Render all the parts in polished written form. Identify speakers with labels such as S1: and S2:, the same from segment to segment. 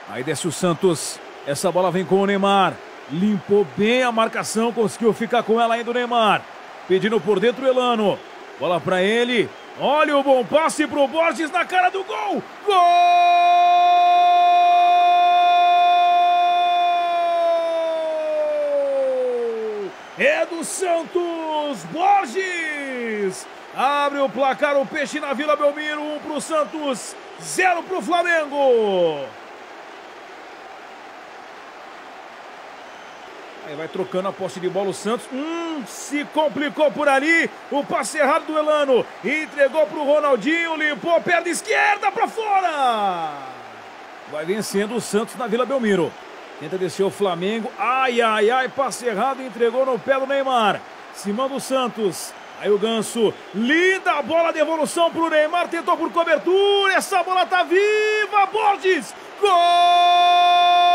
S1: Aí desce o Santos. Essa bola vem com o Neymar. Limpou bem a marcação, conseguiu ficar com ela ainda o Neymar. Pedindo por dentro o Elano. Bola pra ele. Olha o bom passe pro Borges na cara do gol. Gol! É do Santos. Borges abre o placar, o Peixe na Vila Belmiro. 1 pro Santos, 0 pro Flamengo. Aí vai trocando a posse de bola o Santos. Se complicou por ali. O passe errado do Elano. Entregou pro Ronaldinho. Limpou, perna esquerda pra fora. Vai vencendo o Santos na Vila Belmiro. Tenta descer o Flamengo. Ai, ai, ai. Passe errado. Entregou no pé do Neymar. Cima do Santos. Aí o Ganso. Linda bola de evolução pro Neymar. Tentou por cobertura. Essa bola tá viva. Borges. Gol!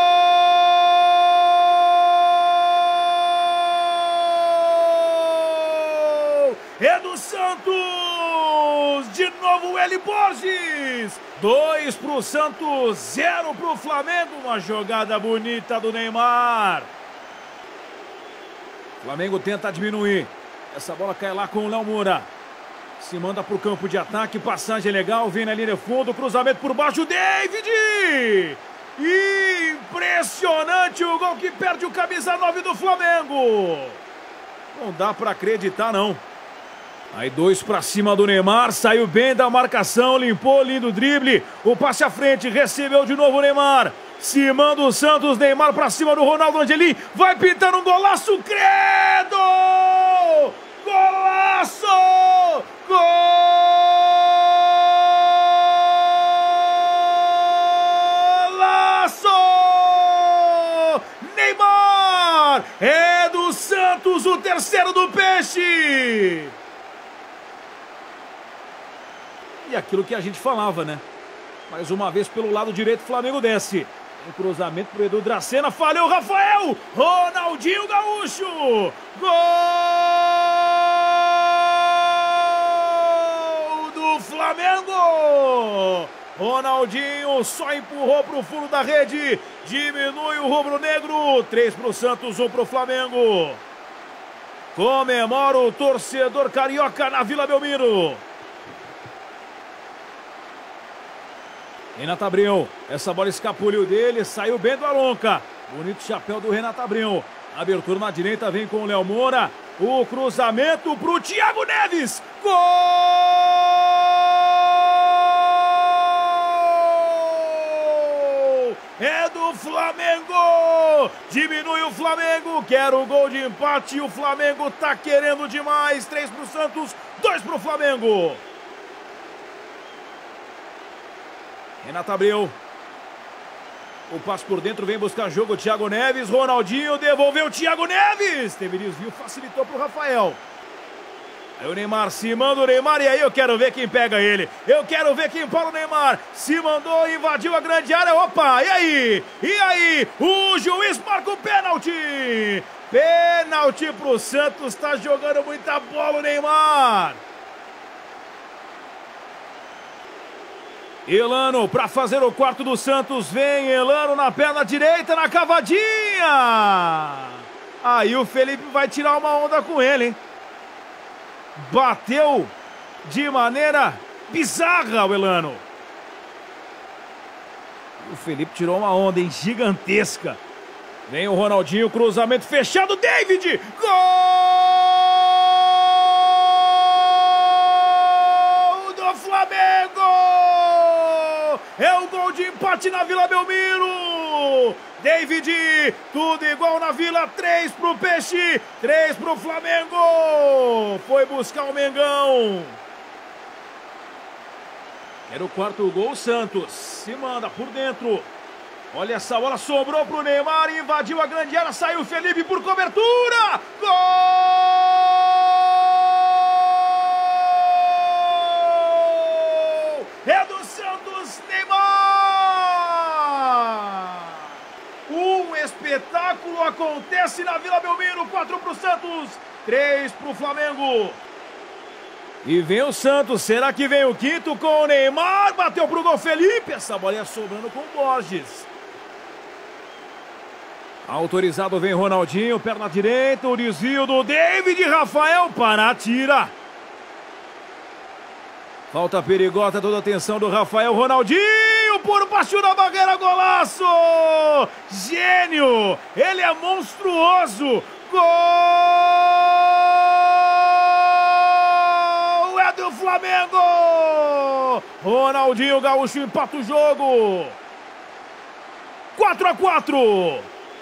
S1: É do Santos! De novo Eli Borges! 2 pro Santos, 0 pro Flamengo. Uma jogada bonita do Neymar. Flamengo tenta diminuir. Essa bola cai lá com o Léo Moura. Se manda pro campo de ataque. Passagem legal, vem na linha de fundo. Cruzamento por baixo, David! Impressionante o gol que perde o camisa 9 do Flamengo. Não dá pra acreditar, não. Aí 2 pra cima do Neymar, saiu bem da marcação, limpou, lindo drible, o passe à frente, recebeu de novo o Neymar, se manda o Santos, Neymar pra cima do Ronaldo Angelim, vai pintando um golaço, credo! Golaço! Golaço! Neymar! É do Santos, o terceiro do Peixe! E aquilo que a gente falava, né? Mais uma vez pelo lado direito, o Flamengo desce. Um cruzamento pro Edu Dracena, falhou o Rafael! Ronaldinho Gaúcho! Gol do Flamengo! Ronaldinho só empurrou pro fundo da rede. Diminui o rubro-negro. 3 pro Santos, 1 pro Flamengo. Comemora o torcedor carioca na Vila Belmiro. Renato Abreu, essa bola escapuliu dele, saiu bem do Alonca. Bonito chapéu do Renato Abreu. Abertura na direita, vem com o Léo Moura. O cruzamento pro Thiago Neves. Gol! É do Flamengo! Diminui o Flamengo, quer o gol de empate. O Flamengo tá querendo demais. 3 pro Santos, 2 pro Flamengo. Renato Abreu. O passe por dentro, vem buscar jogo o Thiago Neves. Ronaldinho devolveu o Thiago Neves. Teve desvio, facilitou para o Rafael. Aí o Neymar se manda o Neymar. E aí eu quero ver quem pega ele. Eu quero ver quem para o Neymar. Se mandou, invadiu a grande área. Opa, e aí? E aí? O juiz marca o pênalti. Pênalti para o Santos. Tá jogando muita bola o Neymar. Elano para fazer o quarto do Santos. Vem Elano na perna direita, na cavadinha. Aí o Felipe vai tirar uma onda com ele, hein? Bateu de maneira bizarra o Elano. O Felipe tirou uma onda, hein? Gigantesca. Vem o Ronaldinho, cruzamento fechado, David! Gol do Flamengo! É o gol de empate na Vila Belmiro. David, tudo igual na Vila. 3 pro Peixe, 3 pro Flamengo. Foi buscar o Mengão. Era o quarto gol, Santos. Se manda por dentro. Olha essa bola, sobrou pro Neymar, invadiu a grande área, saiu o Felipe por cobertura. Gol! É do Santos, Neymar! Um espetáculo acontece na Vila Belmiro. 4 pro Santos, 3 pro Flamengo. E vem o Santos, será que vem o quinto com o Neymar? Bateu pro gol Felipe, essa bola ia sobrando com o Borges. Autorizado vem Ronaldinho, perna direita, o desvio do David, Rafael para, tira. Falta perigosa, toda a atenção do Rafael, Ronaldinho, por baixo da barreira, golaço! Gênio! Ele é monstruoso! Gol! É do Flamengo! Ronaldinho Gaúcho empata o jogo! 4-4!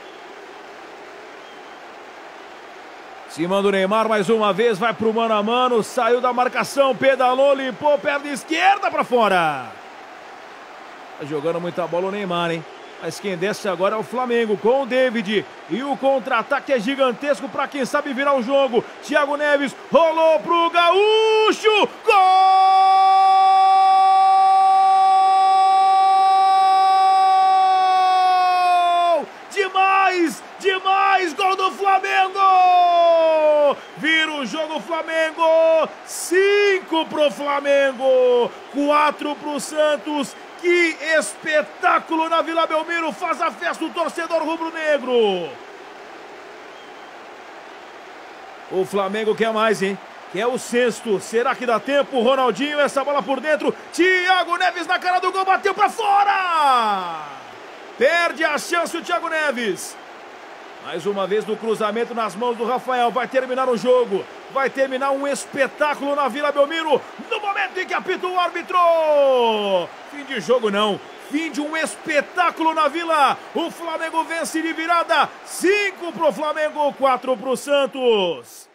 S1: Cima do Neymar mais uma vez, vai pro mano a mano, saiu da marcação, pedalou, limpou, perna esquerda pra fora. Tá jogando muita bola o Neymar, hein? Mas quem desce agora é o Flamengo, com o David. E o contra-ataque é gigantesco pra quem sabe virar o jogo. Thiago Neves rolou pro Gaúcho, gol! Demais! Demais! Gol do Flamengo! Vira o jogo Flamengo, 5 pro Flamengo, 4 pro Santos. Que espetáculo na Vila Belmiro, faz a festa o torcedor rubro-negro. O Flamengo quer mais, hein? Quer o sexto, será que dá tempo? Ronaldinho, essa bola por dentro, Thiago Neves na cara do gol, bateu pra fora! Perde a chance o Thiago Neves. Mais uma vez no cruzamento nas mãos do Rafael. Vai terminar o jogo. Vai terminar um espetáculo na Vila Belmiro. No momento em que apita o árbitro. Fim de jogo não. Fim de um espetáculo na Vila. O Flamengo vence de virada. 5 pro Flamengo, 4 pro Santos.